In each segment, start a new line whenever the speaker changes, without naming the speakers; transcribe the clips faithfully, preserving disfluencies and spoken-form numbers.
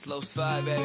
Slow slide, baby.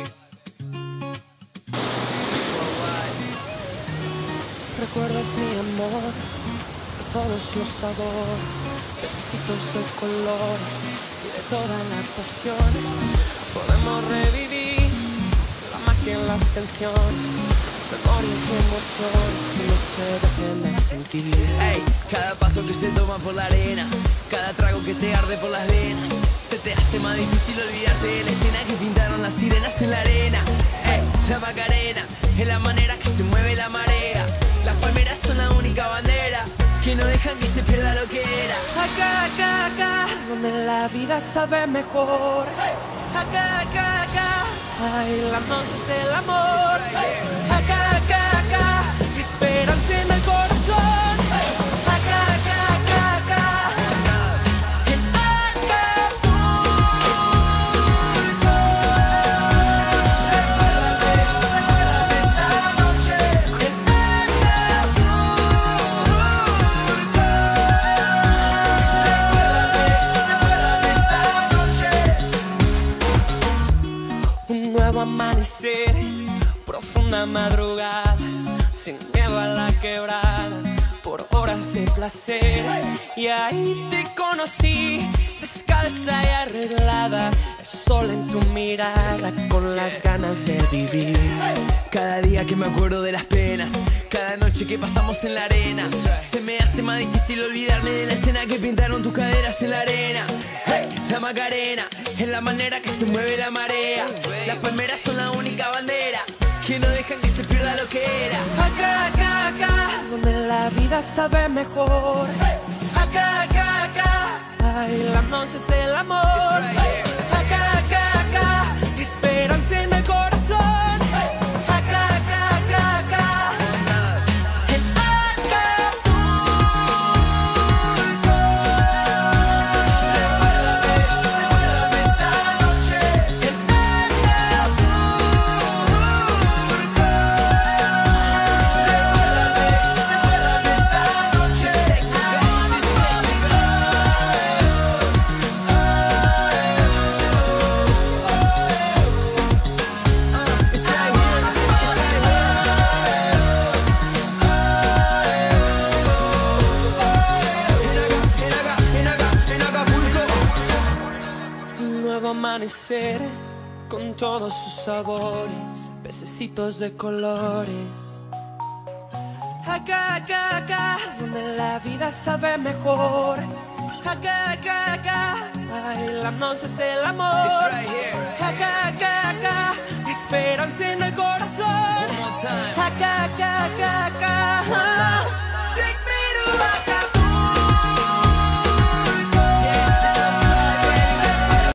Recuerdas mi amor, de todos los sabores, pececitos de colores y de toda la pasión. Podemos revivir la magia en las canciones, memorias y emociones que no se dejen de sentir.
Ey, cada paso que se toma por la arena, cada trago que te arde por las venas, se te hace más difícil olvidarte de la escena que pintaron las sirenas en la arena. Ey, la Macarena es la manera que se mueve la marea. Las palmeras son la única bandera que no dejan que se pierda lo que era.
Acá, acá, acá, donde la vida sabe mejor. Acá, acá, acá, bailándonos es el amor. Acá, acá, acá, esperanza en el corazón. Acá, acá, acá, acá, en Acapulco. Recuérdame, recuérdame esa noche en un nuevo amanecer, profunda madrugada, sin miedo a la quebrada, por horas de placer. Y ahí te conocí, descalza y arreglada, el sol en tu mirada, con las ganas de vivir.
Cada día que me acuerdo de las penas, cada noche que pasamos en la arena, se me hace más difícil olvidarme de la escena que pintaron tus caderas en la arena. Hey, la Macarena es la manera que se mueve la marea. Las palmeras son la única bandera que no dejan que se pierda lo que era.
Acá, acá, acá, donde la vida sabe mejor. Acá, acá, acá, bailándonos es el amor. Acá, acá, acá, esperanza en el corazón. Acá, acá, acá, acá, en Acapulco. Recuérdame, recuérdame esa noche en Acapulco. Recuérdame, recuérdame esa noche en un nuevo amanecer con todos sus sabores, pececitos de colores. Acá, acá, acá, donde la vida sabe mejor. Acá, acá, acá, bailándonos es el amor. Acá, acá, acá, esperanza en el corazón. Acá, acá, acá,